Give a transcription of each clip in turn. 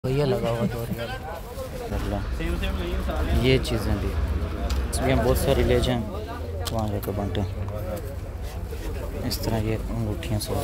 भैया लगा हुआ 2 रियाल। ये चीज़ें भी इसमें बहुत सारी ले जाएँ वहाँ जाकर बांटें। इस तरह ये अंगूठियाँ सारी।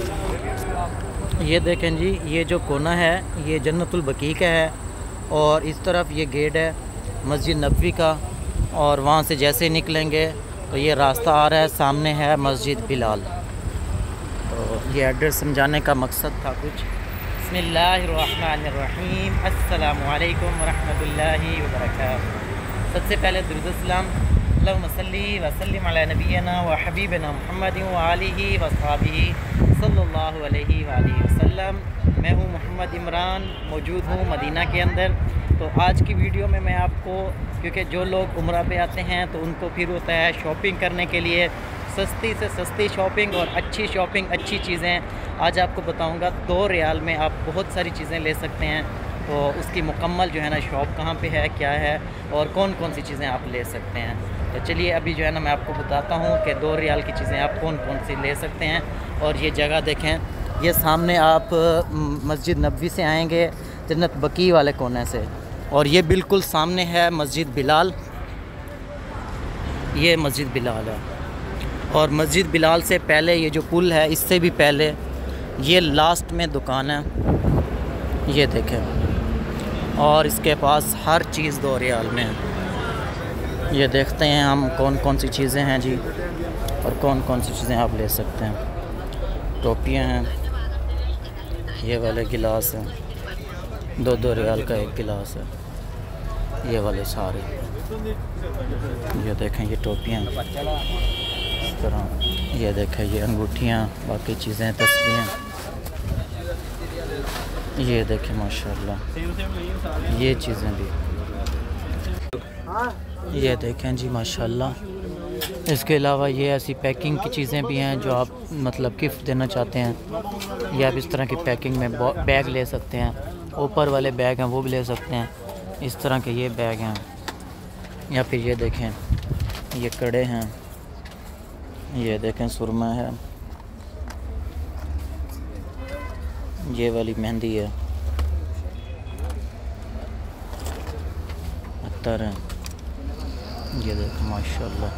ये देखें जी, ये जो कोना है ये जन्नतुल बकी का है और इस तरफ ये गेट है मस्जिद नबवी का। और वहाँ से जैसे निकलेंगे तो ये रास्ता आ रहा है, सामने है मस्जिद बिलाल। तो ये एड्रेस समझाने का मकसद था कुछ। बिस्मिल्लाहिर्रहमानिर्रहीम, अस्सलामु अलैकुम वरहमतुल्लाहि वबरकातुहू। सबसे पहले दुरूद सलाम अल्लाहुम्मा सल्ली व सल्लिम अला नबियना व हबीबना मुहम्मदिन व आलिहि व अस्हाबिहि सल्लल्लाहु अलैहि व आलिहि वसल्लम। मैं हूँ मोहम्मद इमरान, मौजूद हूँ मदीना के अंदर। तो आज की वीडियो में मैं आपको, क्योंकि जो लोग उम्रा पे आते हैं तो उनको फिर होता है शॉपिंग करने के लिए सस्ती से सस्ती शॉपिंग और अच्छी शॉपिंग, अच्छी चीज़ें आज आपको बताऊंगा। 2 रियाल में आप बहुत सारी चीज़ें ले सकते हैं। तो उसकी मुकम्मल जो है ना शॉप कहाँ पे है, क्या है और कौन कौन सी चीज़ें आप ले सकते हैं। तो चलिए अभी जो है ना मैं आपको बताता हूँ कि 2 रियाल की चीज़ें आप कौन कौन सी ले सकते हैं। और ये जगह देखें, ये सामने आप मस्जिद नबवी से आएँगे जन्नत बकी वाले कोने से, और ये बिल्कुल सामने है मस्जिद बिलाल। ये मस्जिद बिलाल है और मस्जिद बिलाल से पहले ये जो पुल है इससे भी पहले ये लास्ट में दुकान है, ये देखें। और इसके पास हर चीज़ 2 रियाल में है। ये देखते हैं हम कौन कौन सी चीज़ें हैं जी और कौन कौन सी चीज़ें आप ले सकते हैं। टोपियाँ हैं, ये वाले गिलास हैं, 2-2 रियाल का एक गिलास है। ये वाले सारे, ये देखें ये टोपियाँ इस तरह, ये देखें ये अंगूठियाँ, बाकी चीज़ें तस्बीहें, ये देखें माशाल्लाह ये चीज़ें भी, ये देखें जी माशाल्लाह। इसके अलावा ये ऐसी पैकिंग की चीज़ें भी हैं जो आप मतलब गिफ्ट देना चाहते हैं, या आप इस तरह की पैकिंग में बैग ले सकते हैं। ऊपर वाले बैग हैं वो भी ले सकते हैं, इस तरह के ये बैग हैं। या फिर ये देखें ये कड़े हैं, ये देखें सुरमा है, ये वाली मेहंदी है, अत्तर है, ये देखें माशाल्लाह।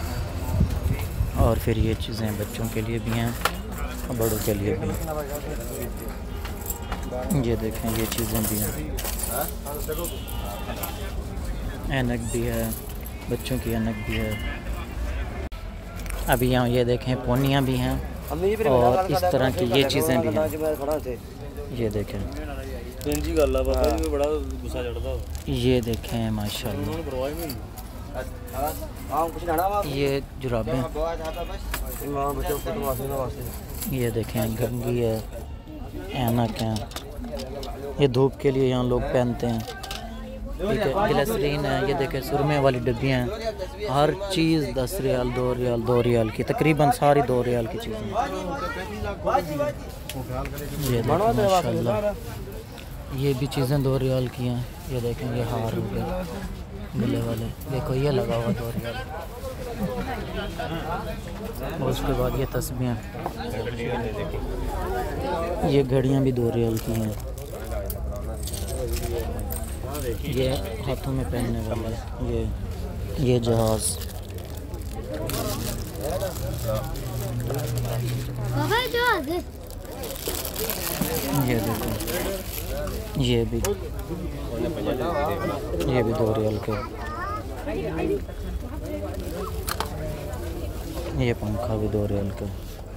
और फिर ये चीज़ें बच्चों के लिए भी हैं और बड़ों के लिए भी हैं। ये देखें ये चीज़ें भी हैं, ऐनक भी है, बच्चों की ऐनक भी है। अभी यहाँ ये देखें पोनियाँ भी हैं और इस तरह की ये चीज़ें भी हैं। ये देखें ये देखें माशाल्लाह, ये जुराबें, ये देखें कंघी है, ऐनक हैं, ये धूप के लिए यहाँ लोग पहनते हैं। ठीक है, ग्लिसरीन है, ये देखें सुरमे वाली डब्बियाँ हैं। हर चीज़ 10 रियाल 2 रियाल 2 रियाल की, तकरीबन सारी 2 रियाल की चीज़ें। ये देखें माशाल्लाह ये भी चीज़ें 2 रियाल की हैं। ये देखें ये हार हो गए गले वाले, देखो ये लगा हुआ 2 रियाल। और उसके बाद ये तस्बीहें, ये घड़ियाँ भी 2 रियाल की हैं। ये हाथों में पहनने वाले, ये जहाज़, ये देखो ये भी 2 रियाल के। ये पंखा भी 2 रियाल का।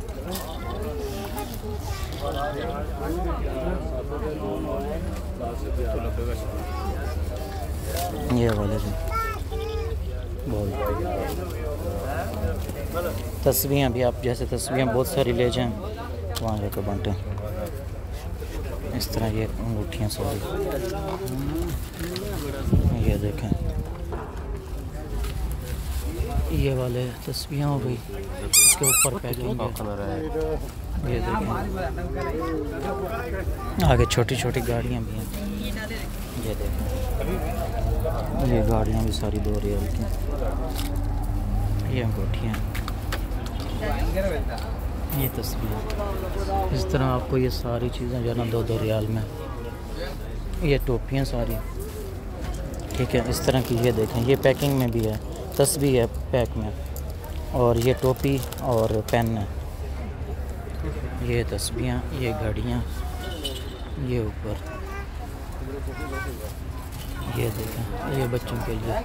ये वाले भी बहुत। तस्वीरें भी आप जैसे तस्वीरें बहुत सारी ले जाएं वहाँ जाकर बांटें। इस तरह ये अंगूठियाँ सारी, ये देखें ये वाले तस्वीरें हो गई, इसके ऊपर पैकिंग है। ये देखें आगे छोटी छोटी गाड़ियाँ भी हैं। ये देखें ये गाड़ियाँ भी सारी 2 रियाल की। ये अंगूठियाँ, ये तस्वीर। इस तरह आपको ये सारी चीज़ें जो है ना 2-2 रियाल में ये टोपियाँ सारी, ठीक है, इस तरह की। ये देखें, ये पैकिंग में भी है, तस्बीह है पैक में, और ये टोपी और पेन है। ये तस्बीहां, ये घड़ियाँ, ये ऊपर, ये देखें, ये बच्चों के लिए,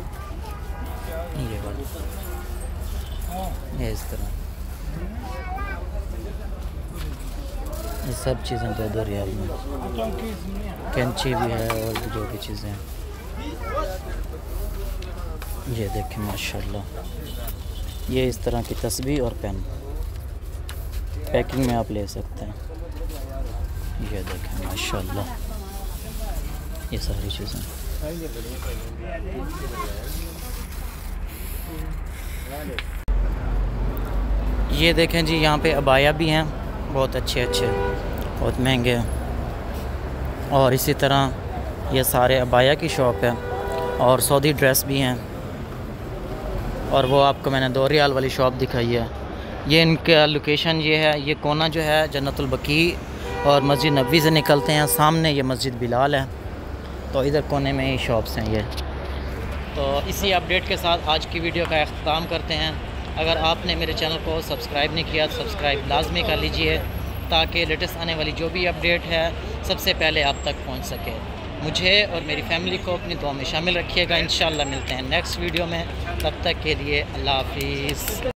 ये वाली, ये इस तरह, ये सब चीज़ें 2-2 रियाल में। कैंची भी है और भी जो भी चीज़ें हैं। ये देखें माशाल्लाह, ये इस तरह की तस्बीह और पेन पैकिंग में आप ले सकते हैं। ये देखें माशाल्लाह, ये सारी चीज़ें। ये देखें जी, यहाँ पे अबाया भी हैं, बहुत अच्छे बहुत महंगे हैं। और इसी तरह ये सारे अबाया की शॉप है, और सऊदी ड्रेस भी हैं। और वो आपको मैंने 2 रियाल वाली शॉप दिखाई है। ये इनका लोकेशन ये है, ये कोना जो है जन्नतुल बकी और मस्जिद नबवी से निकलते हैं, सामने ये मस्जिद बिलाल है, तो इधर कोने में ही शॉप्स हैं ये। तो इसी अपडेट के साथ आज की वीडियो का अख्ताम करते हैं। अगर आपने मेरे चैनल को सब्सक्राइब नहीं किया तो सब्सक्राइब लाजमी कर लीजिए, ताकि लेटेस्ट आने वाली जो भी अपडेट है सबसे पहले आप तक पहुंच सके। मुझे और मेरी फैमिली को अपनी दुआ में शामिल रखिएगा। इंशाल्लाह मिलते हैं नेक्स्ट वीडियो में, तब तक के लिए अल्लाह हाफिज़।